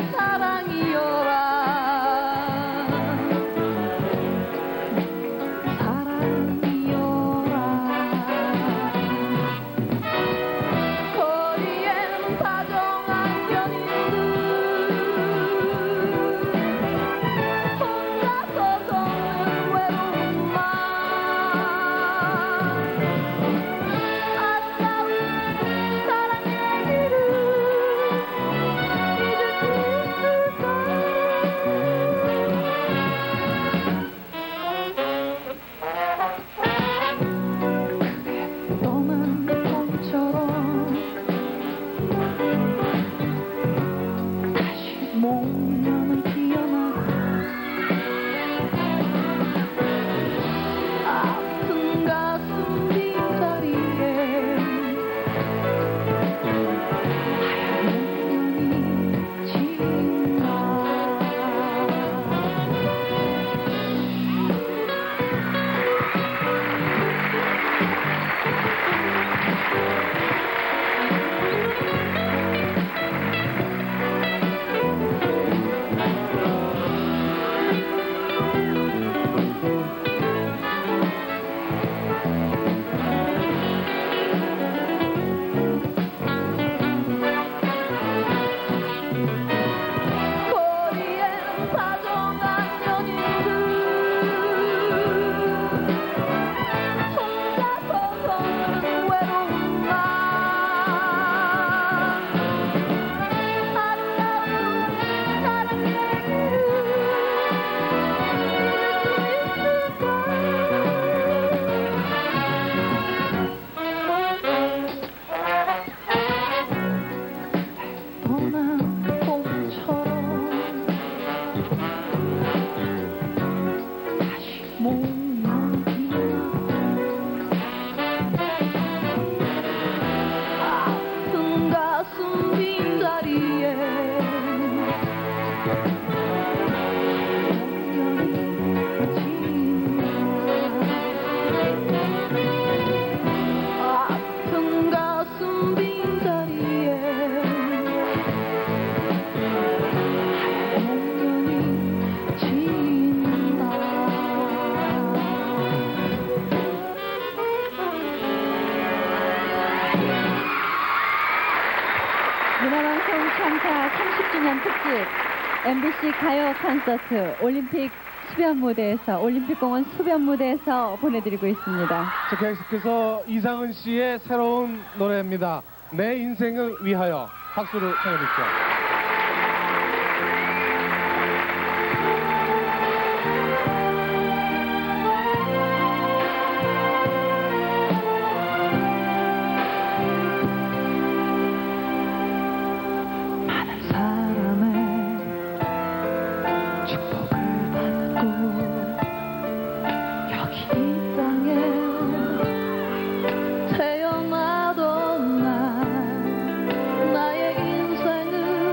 창사 30주년 특집 MBC 가요 콘서트 올림픽 수변 무대에서 올림픽공원 수변 무대에서 보내드리고 있습니다. 자, 계속해서 이상은 씨의 새로운 노래입니다. 내 인생을 위하여. 박수를 청해 주십시오. 태어나던 날 나의 인생을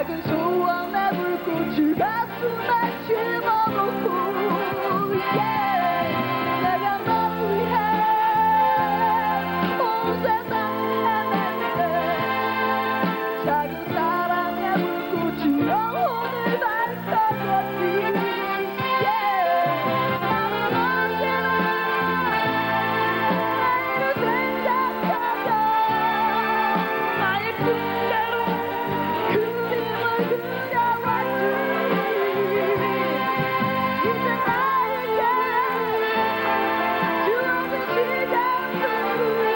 작은 소원의 불꽃을 가슴에 심어놓고 내가 너를 위해 온 세상을 헤매는데 작은 사랑의 불꽃이 영혼을 밝혀줬지 나는 언제나 너를 생각하며 나의 그대로 그림을 그려왔지 이제 나에게 주어진 시간들이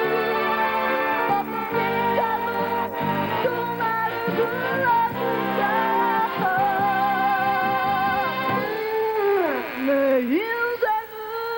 어떻게라도 또 나를 불러준다 내 인생을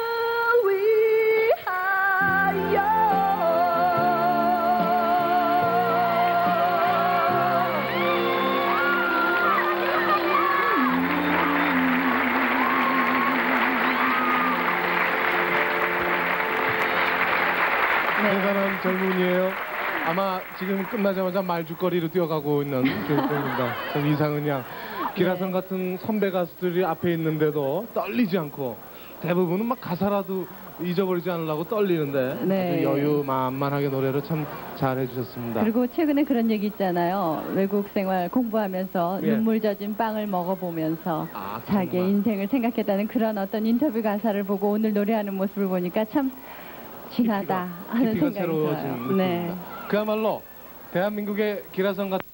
대단한 젊은이에요. 아마 지금 끝나자마자 말죽거리로 뛰어가고 있는 교육생입니다. 전 이상은 양. 기라성 같은 선배 가수들이 앞에 있는데도 떨리지 않고 대부분은 막 가사라도 잊어버리지 않으려고 떨리는데 네. 아주 여유만만하게 노래를 참 잘해주셨습니다. 그리고 최근에 그런 얘기 있잖아요. 외국 생활 공부하면서 예. 눈물 젖은 빵을 먹어보면서 아, 자기의 정말. 인생을 생각했다는 그런 어떤 인터뷰 가사를 보고 오늘 노래하는 모습을 보니까 참 진하다 하는 깊이가 생각이 새로워진 들어요. 느낌입니다. 네. 그야말로 대한민국의 기라성 같은